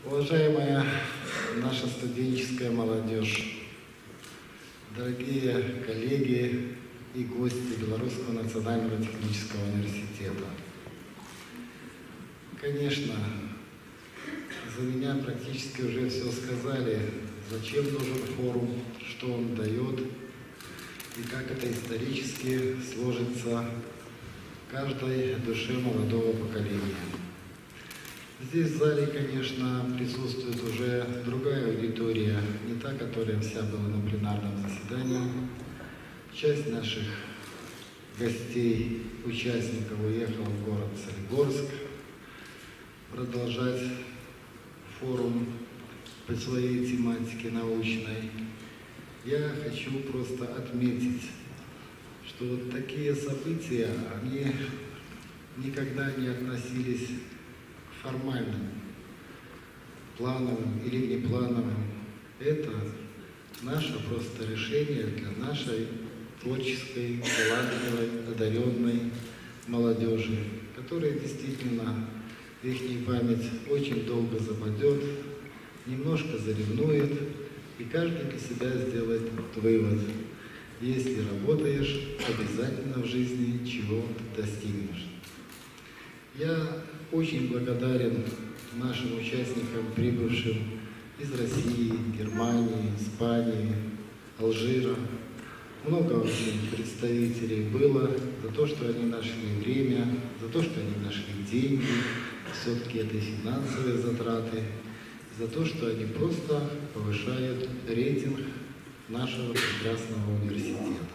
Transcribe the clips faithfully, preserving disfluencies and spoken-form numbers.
Уважаемая наша студенческая молодежь, дорогие коллеги и гости Белорусского национального технического университета. Конечно, за меня практически уже все сказали, зачем нужен форум, что он дает и как это исторически сложится в каждой душе молодого поколения. Здесь в зале, конечно, присутствует уже другая аудитория, не та, которая вся была на пленарном заседании. Часть наших гостей, участников уехала в город Солигорск продолжать форум по своей тематике научной. Я хочу просто отметить, что вот такие события, они никогда не относились к формальным, плановым или неплановым. Это наше просто решение для нашей творческой, талантливой, одаренной молодежи, которая действительно в их память очень долго западет, немножко заревнует, и каждый для себя сделает вывод. Если работаешь, обязательно в жизни чего-то достигнешь. Я очень благодарен нашим участникам, прибывшим из России, Германии, Испании, Алжира. Много очень представителей было за то, что они нашли время, за то, что они нашли деньги, все-таки это финансовые затраты, за то, что они просто повышают рейтинг нашего прекрасного университета.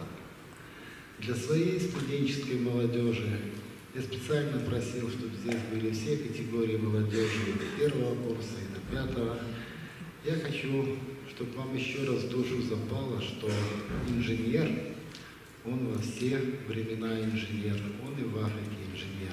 Для своей студенческой молодежи я специально просил, чтобы здесь были все категории молодежи, от первого курса и до пятого. Я хочу, чтобы вам еще раз в душу запало, что инженер, он во все времена инженер, он и в Африке инженер.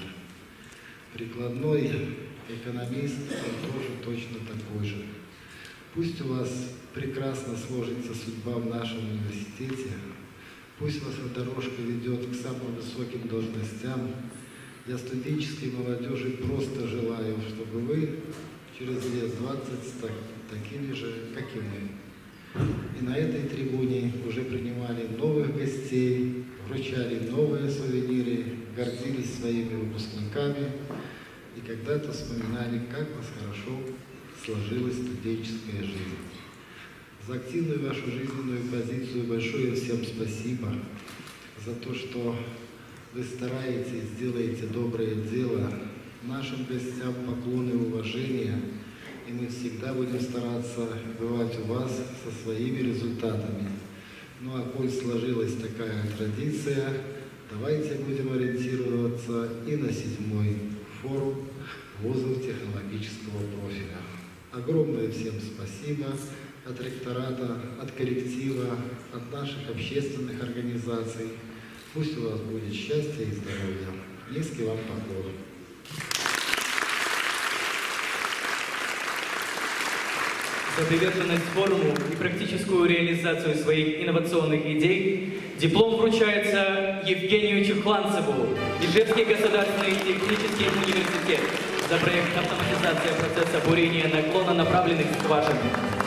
Прикладной экономист, он тоже точно такой же. Пусть у вас прекрасно сложится судьба в нашем университете, пусть вас эта дорожка ведет к самым высоким должностям. Я студенческой молодежи просто желаю, чтобы вы через лет двадцать стали такими же, как и мы. И на этой трибуне уже принимали новых гостей, вручали новые сувениры, гордились своими выпускниками и когда-то вспоминали, как у вас хорошо сложилась студенческая жизнь. За активную вашу жизненную позицию большое всем спасибо, за то, что вы стараетесь, делаете доброе дело. Нашим гостям поклоны и уважения, и мы всегда будем стараться бывать у вас со своими результатами. Ну а коль сложилась такая традиция, давайте будем ориентироваться и на седьмой форум вузов технологического профиля. Огромное всем спасибо от ректората, от коллектива, от наших общественных организаций. Пусть у вас будет счастье и здоровье. Низкий вам поклон. За приверженность форуму и практическую реализацию своих инновационных идей диплом вручается Евгению Чухланцеву, Ижевский государственный технический университет, за проект «Автоматизация процесса бурения наклона направленных скважин».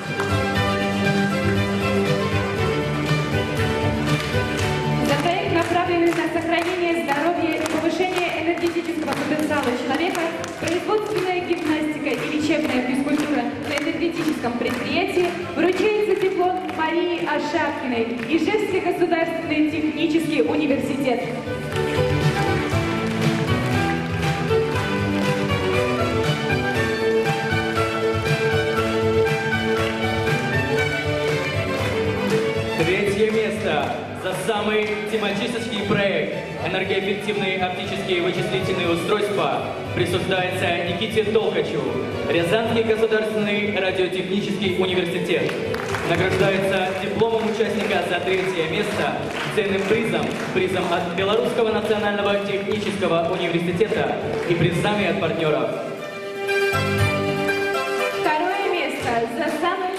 Направленный на сохранение здоровья и повышение энергетического потенциала человека, производственная гимнастика и лечебная физкультура на энергетическом предприятии вручается диплом Марии Ашапкиной, Ижевский государственный технический университет. Третье место за самый тематический проект «Энергоэффективные оптические вычислительные устройства» присуждается Никите Толкачу, Рязанский государственный радиотехнический университет. Награждается дипломом участника за третье место, ценным призом, призом от Белорусского национального технического университета и призами от партнеров. Второе место за самый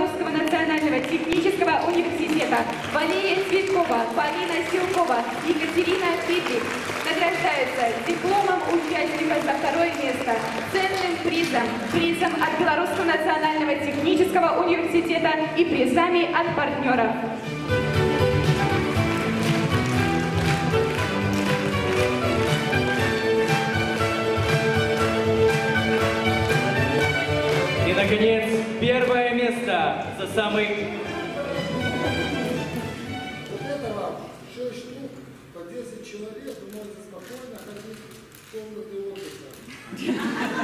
Белорусского национального технического университета Валерия Цветкова, Полина Силкова, Екатерина Фридрих награждаются дипломом участника за второе место, ценным призом, призом от Белорусского национального технического университета и призами от партнеров. И, наконец, первое место за самый... Вот это вам шесть штук по десять человек, вы можете спокойно ходить в комнаты отдыха.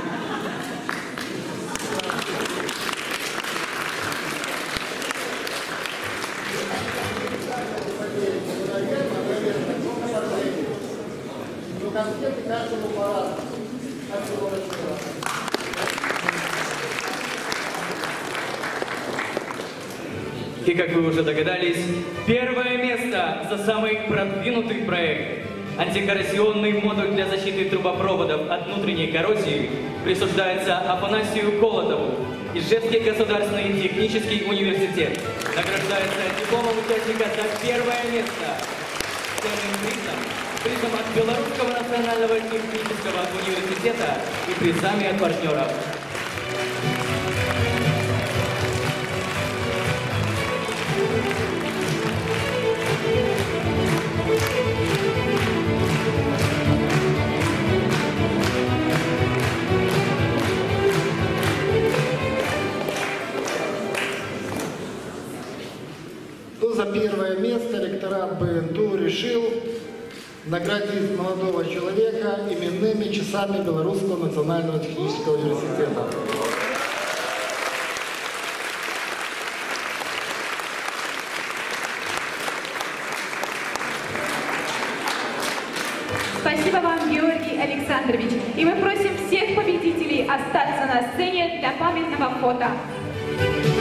Но конфеты каждому по-разному. И, как вы уже догадались, первое место за самый продвинутый проект «Антикоррозионный модуль для защиты трубопроводов от внутренней коррозии» присуждается Афанасию Колотову, Ижевский государственный технический университет. Награждается дипломом участника за первое место, ценным призом, призом от Белорусского национального технического университета и призами от партнеров. За первое место ректорат БНТУ решил наградить молодого человека именными часами Белорусского национального технического университета. Спасибо вам, Георгий Александрович. И мы просим всех победителей остаться на сцене для памятного фото.